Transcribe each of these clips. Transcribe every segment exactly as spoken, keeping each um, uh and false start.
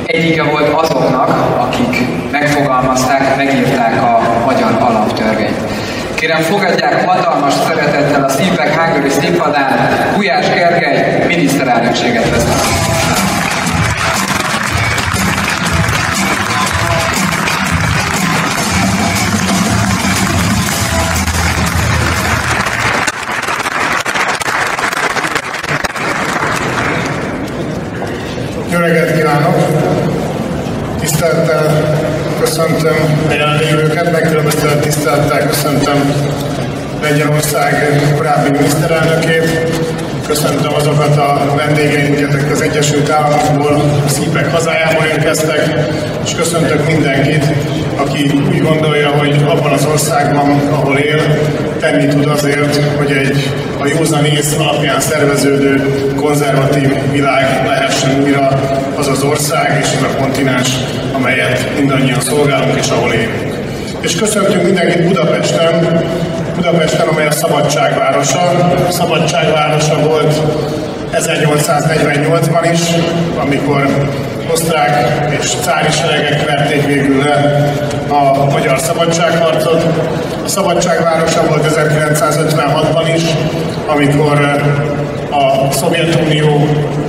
Egyike volt azoknak, akik megfogalmazták, megírták a magyar alaptörvényt. Kérem, fogadják hatalmas szeretettel a cé pé á cé Hungary színpadán Gulyas Gergely miniszterelnökséget vesznek. Jó reggelt kívánok! Tisztelettel köszöntöm a jelenlévőket, megkülönböztetett tisztelettel köszöntöm Lengyelország korábbi miniszterelnökét, köszöntöm azokat a vendégeinket, akik az Egyesült Államokból, a cé pé á cé hazájából érkeztek, és köszöntök mindenkit, aki úgy gondolja, hogy abban az országban, ahol él, tenni tud azért, hogy egy a józan ész alapján szerveződő konzervatív világ lehessen újra az az ország és az a kontinens, amelyet mindannyian szolgálunk és ahol élünk. És köszöntünk mindenkit Budapesten, Budapesten, amely a szabadság városa. A szabadság városa volt ezernyolcszáznegyvennyolcban is, amikor osztrák és cári seregek verték végül le a magyar szabadságharcot. A szabadságvárosa volt ezerkilencszázötvenhatban is, amikor a Szovjetunió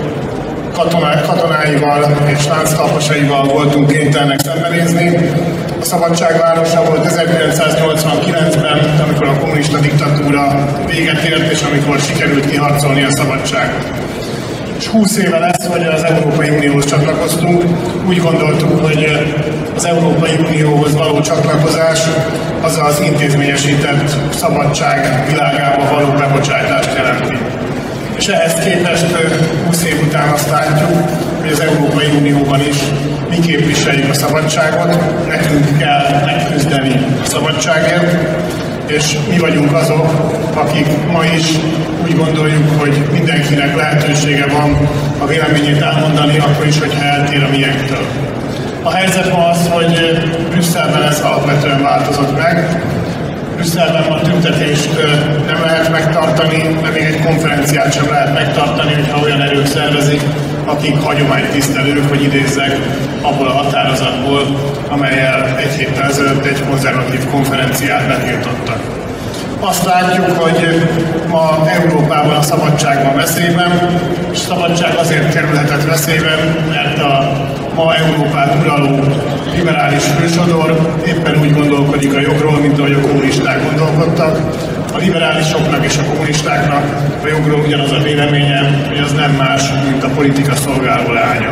katonáival és lánctalpasaival voltunk kénytelenek szembenézni. A szabadságvárosa volt ezerkilencszáznyolcvankilencben, amikor a kommunista diktatúra véget ért, és amikor sikerült kiharcolni a szabadságot. És húsz éve lesz, hogy az Európai Unióhoz csatlakoztunk. Úgy gondoltuk, hogy az Európai Unióhoz való csatlakozás az az intézményesített szabadság világába való bebocsátást jelenti. És ehhez képest húsz év után azt látjuk, hogy az Európai Unióban is mi képviseljük a szabadságot, nekünk kell megküzdeni a szabadságért, és mi vagyunk azok, akik ma is úgy gondoljuk, hogy mindenkinek lehetősége van a véleményét elmondani, akkor is, hogyha eltér a miénktől. A helyzet ma az, hogy Brüsszelben ez alapvetően változott meg. Brüsszelben ma tüntetést nem lehet megtartani, de még egy konferenciát sem lehet megtartani, hogyha olyan erők szervezik, akik hagyománytisztelők, hogy idézzek abból a határozatból, amellyel egy héttel ezelőtt egy konzervatív konferenciát betiltottak. Azt látjuk, hogy ma Európában a szabadság van veszélyben, és a szabadság azért kerülhetett veszélyben, mert a ma Európát uraló liberális fősodor éppen úgy gondolkodik a jogról, mint ahogy a kommunisták gondolkodtak. A liberálisoknak és a kommunistáknak a jogról ugyanaz a véleménye, hogy az nem más, mint a politika szolgáló lánya.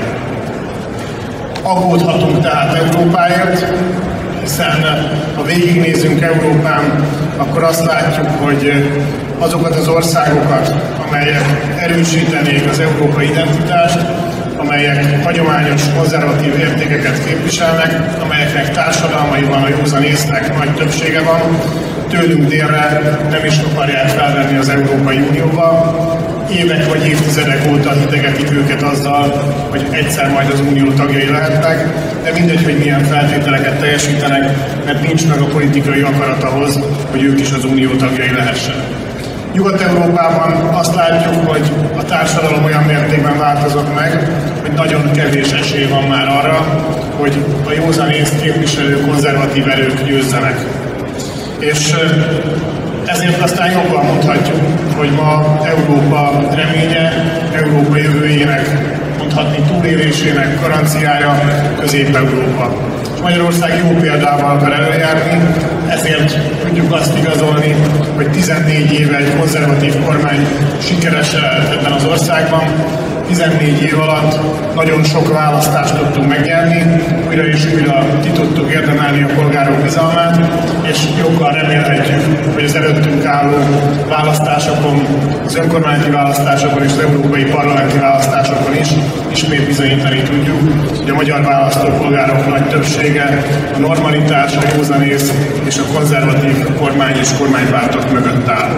Aggódhatunk tehát Európáért, hiszen ha végignézünk Európán, akkor azt látjuk, hogy azokat az országokat, amelyek erősítenék az európai identitást, amelyek hagyományos, konzervatív értékeket képviselnek, amelyeknek társadalmaiban a józan észnek nagy többsége van, tőlünk délre nem is akarják felvenni az Európai Unióba. Évek vagy évtizedek óta hidegetik őket azzal, hogy egyszer majd az Unió tagjai lehetnek, de mindegy, hogy milyen feltételeket teljesítenek, mert nincs meg a politikai akarat ahhoz, hogy ők is az Unió tagjai lehessenek. Nyugat-Európában azt látjuk, hogy a társadalom olyan mértékben változott meg, hogy nagyon kevés esély van már arra, hogy a józanészt képviselő konzervatív erők győzzenek. És ezért aztán jobban mondhatjuk, hogy ma Európa reménye, Európa jövőjének, mondhatni túlélésének garanciája Közép-Európa. Magyarország jó példával akar előjárni, ezért tudjuk azt igazolni, hogy tizennégy éve egy konzervatív kormány sikeresen lett ebben az országban. tizennégy év alatt nagyon sok választást tudtunk megnyerni, újra és újra ki tudtuk érdemelni a polgárok bizalmát, és joggal remélhetjük, hogy az előttünk álló választásokon, az önkormányzati választásokon és az európai parlamenti választásokon is ismét bizonyítani tudjuk, hogy a magyar választópolgárok nagy többsége a normalitás, a józanész és a konzervatív kormány és kormánypártok mögött áll.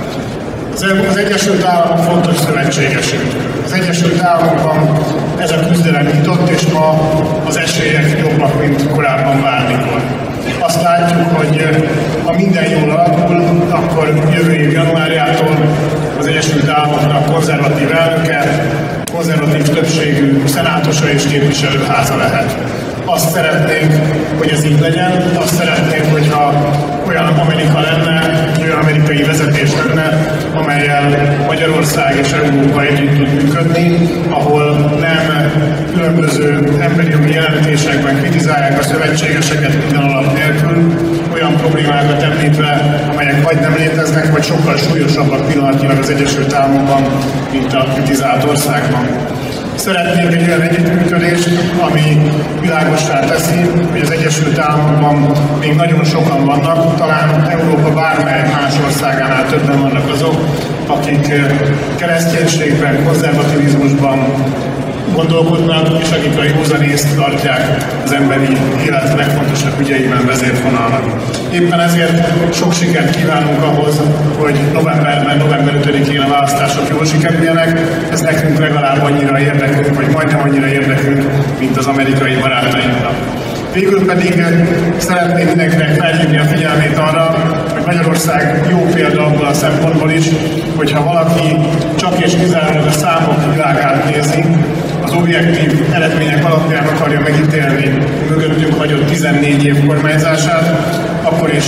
Az Egyesült Államok fontos szövetségesünk. Az Egyesült Államokban ez a küzdelem nyitott, és ma az esélyek jobbak, mint korábban bármikor. Azt látjuk, hogy ha minden jól alakul, akkor jövő év januárjától az Egyesült Államoknak konzervatív elnöke, konzervatív többségű szenátusa és képviselőháza lehet. Azt szeretnénk, hogy ez így legyen, azt szeretnénk, hogyha olyan Amerika lenne, olyan amerikai vezetés lenne, amellyel Magyarország és Európa együtt tud működni, ahol nem különböző emberi jogi jelentésekben kritizálják a szövetségeseket minden alap nélkül, olyan problémákat említve, amelyek vagy nem léteznek, vagy sokkal súlyosabbak pillanatnyilag az Egyesült Államokban, mint a kritizált országban. Szeretnénk egy olyan együttműködést, ami világossá teszi, hogy az Egyesült Államokban még nagyon sokan vannak, talán Európa bármely más országánál többen vannak azok, akik kereszténységben, konzervativizmusban gondolkodnak, és akik a józanészt tartják az emberi élet legfontosabb ügyeiben vezérfonalnak. Éppen ezért sok sikert kívánunk ahhoz, hogy novemberben, november ötödikén a választások jól sikerüljenek. Ez nekünk legalább annyira érdekünk, vagy majdnem annyira érdekünk, mint az amerikai barátainknak. Végül pedig szeretném mindenkinek felhívni a figyelmét arra, hogy Magyarország jó példa abból a szempontból is, hogyha valaki csak és kizárólag a számok világát nézi, az objektív eredmények alapján akarja megítélni mögöttünk hagyott tizennégy év kormányzását, akkor is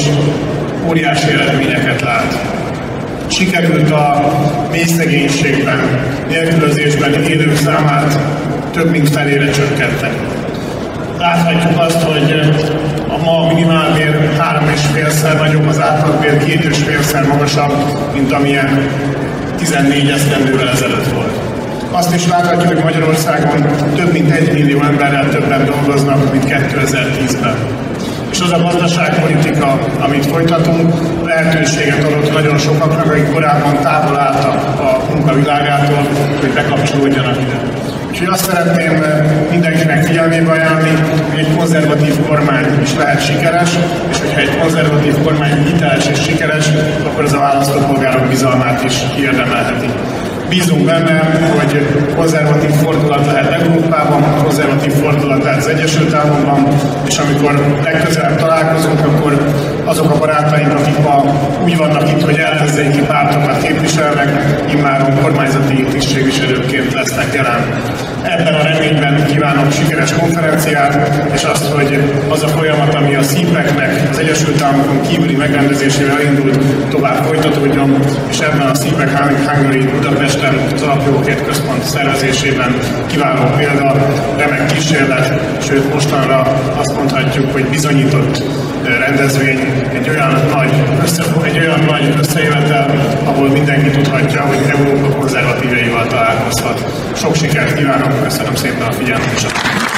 óriási eredményeket lát. Sikerült a mély szegénységben, nélkülözésben élők számát több mint felére csökkenteni. Láthatjuk azt, hogy a ma minimálbér három és félszer nagyobb, az átlagbér két és félszer magasabb, mint amilyen tizennégy esztendővel ezelőtt volt. Azt is láthatjuk, hogy Magyarországon több mint egy millió emberrel többen dolgoznak, mint kétezer-tízben. És az a gazdaságpolitika, amit folytatunk, lehetőséget adott nagyon sokaknak, akik korábban távol álltak a munkavilágától, hogy bekapcsolódjanak ide. Úgyhogy azt szeretném mindenkinek figyelmébe ajánlani, hogy egy konzervatív kormány is lehet sikeres, és hogyha egy konzervatív kormány hiteles és sikeres, akkor az a választópolgárok bizalmát is kiérdemelheti. Bízunk benne, hogy konzervatív fordulat lehet Európában, konzervatív fordulat lehet az Egyesült Államokban, és amikor legközelebb találkozunk, akkor azok a barátaink, akik ma úgy vannak itt, hogy ellenzéki pártokat képviselnek, immáron kormányzati tisztségviselőként lesznek jelen. Ebben a reményben kívánok sikeres konferenciát, és azt, hogy az a folyamat, ami a cé pek-nek az Egyesült Államokon kívüli megrendezésével indult, tovább folytatódjon, és ebben a cé pé á cé Hungary Budapesten az Alapjogokért Központ szervezésében kiváló példa, remek kísérlet, sőt mostanra azt mondhatjuk, hogy bizonyított rendezvény, egy olyan nagy, össze, egy olyan nagy összejövetel, ahol mindenki tudhatja, hogy Európa konzervatívjaival találkozhat. Sok sikert kívánok, köszönöm szépen a figyelmet!